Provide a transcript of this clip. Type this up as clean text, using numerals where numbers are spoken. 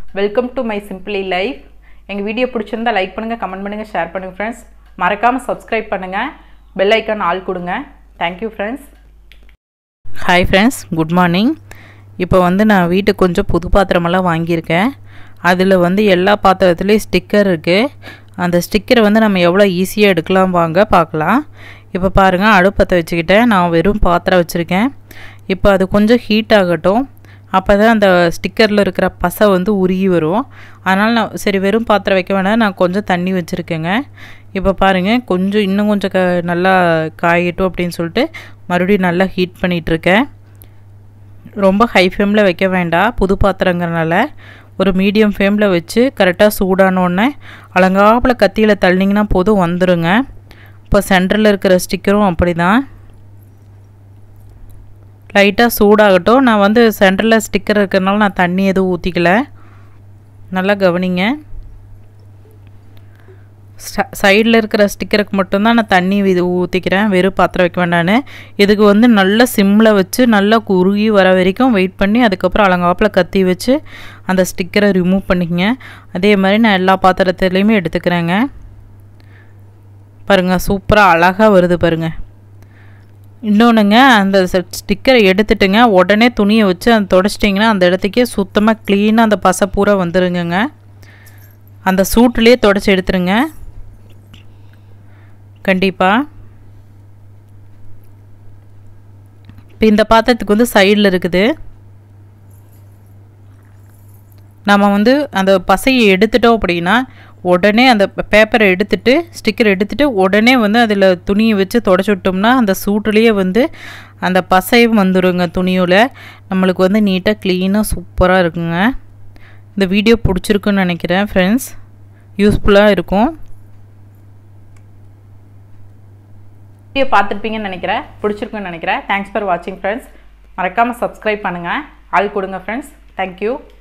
Welcome to my simply life. எங்கள் video பிடிச்சிருந்தா like பண்ணுங்கள், கமெண்ட் பண்ணுங்கள், ஷேர் பண்ணுங்கள் ஃப்ரெண்ட்ஸ். மறக்காமல் சப்ஸ்கிரைப் பண்ணுங்கள், பெல் ஐக்கான் ஆல் கொடுங்க. Thank you friends. Hi friends, good morning. இப்போ நான் வீட்டுக்கு கொஞ்சம் புது பாத்திரமெல்லாம் வாங்கியிருக்கேன். அதில் எல்லா பாத்திரத்துலேயும் ஸ்டிக்கர் இருக்குது. அந்த ஸ்டிக்கரை நம்ம எவ்வளோ ஈஸியாக எடுக்கலாம் வாங்க பார்க்கலாம். இப்போ பாருங்கள், அடுப்பத்தை வச்சுக்கிட்டேன். நான் வெறும் பாத்திரம் வச்சுருக்கேன். இப்போ அது கொஞ்சம் ஹீட் ஆகட்டும். அப்போ தான் அந்த ஸ்டிக்கரில் இருக்கிற பசை உருகி வரும். அதனால் நான் சரி வெறும் பாத்திரம் வைக்க வேணாம், நான் கொஞ்சம் தண்ணி வச்சுருக்கேங்க. இப்போ பாருங்கள், இன்னும் கொஞ்சம் நல்லா காயட்டும் அப்படின்னு சொல்லிட்டு மறுபடியும் நல்லா ஹீட் பண்ணிகிட்ருக்கேன். ரொம்ப ஹை ஃப்ளேமில் வைக்க வேண்டாம், புது பாத்திரங்கிறனால ஒரு மீடியம் ஃப்ளேமில் வச்சு கரெக்டாக சூடானோடனே அலங்காப்பில் கத்தியில் தள்ளிங்கன்னா போதும் வந்துடுங்க. இப்போ சென்டரில் இருக்கிற ஸ்டிக்கரும் அப்படி தான் லைட்டாக சூடாகட்டும். நான் சென்டரில் ஸ்டிக்கர் இருக்கிறனால நான் தண்ணி எதுவும் ஊற்றிக்கல. நல்லா கவனிங்க. சைடில் இருக்கிற ஸ்டிக்கருக்கு மட்டும்தான் நான் தண்ணி ஊற்றிக்கிறேன், வெறும் பாத்திரம் வைக்க வேண்டான்னு. இதுக்கு நல்லா சிம்மில் வச்சு நல்லா உருகி வர வரைக்கும் வெயிட் பண்ணி அதுக்கப்புறம் அலங்காப்பில் கத்தி வச்சு அந்த ஸ்டிக்கரை ரிமூவ் பண்ணிக்கங்க. அதே மாதிரி நான் எல்லா பாத்திரத்துலேயுமே எடுத்துக்கிறேங்க. பாருங்கள், சூப்பராக அழகாக வருது பாருங்கள். இன்னொன்றுங்க, அந்த ஸ்டிக்கரை எடுத்துட்டுங்க உடனே துணியை வச்சு அந்த தொடச்சிட்டிங்கன்னா அந்த இடத்துக்கே சுத்தமாக க்ளீனாக அந்த பசை பூரா வந்துடுங்க. அந்த சூட்டுலேயே தொடச்சி எடுத்துருங்க கண்டிப்பாக. இப்போ இந்த பாத்திரத்துக்கு சைடில் இருக்குது. நம்ம அந்த பசையை எடுத்துட்டோம் அப்படின்னா உடனே அந்த பேப்பரை எடுத்துட்டு ஸ்டிக்கர் எடுத்துட்டு உடனே அதில் துணியை வச்சு தொடச்சி விட்டோம்னா அந்த சூட்டுலேயே அந்த பசையும் வந்துடுங்க துணியில். நம்மளுக்கு நீட்டாக க்ளீனாக சூப்பராக இருக்குங்க. இந்த வீடியோ பிடிச்சிருக்குன்னு நினைக்கிறேன் ஃப்ரெண்ட்ஸ், யூஸ்ஃபுல்லாக இருக்கும். வீடியோ பார்த்துருப்பீங்கன்னு நினைக்கிறேன், பிடிச்சிருக்குன்னு நினைக்கிறேன். தேங்க்ஸ் ஃபார் வாட்சிங் ஃப்ரெண்ட்ஸ். மறக்காமல் சப்ஸ்கிரைப் பண்ணுங்கள், ஆள் கொடுங்க ஃப்ரெண்ட்ஸ். தேங்க்யூ.